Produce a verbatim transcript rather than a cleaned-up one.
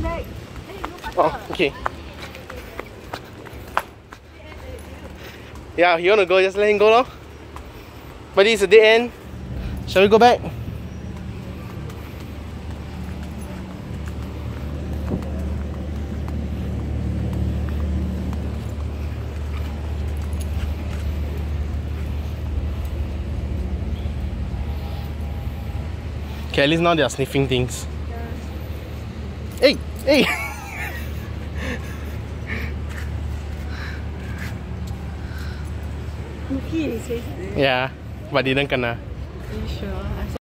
back. Then you go faster. Oh, okay. Yeah, you wanna go, just let him go now. But this is a dead end. Shall we go back? Okay, at least now they are sniffing things. Yeah. Hey! Hey! He is face. Yeah, but didn't kena. Are you sure?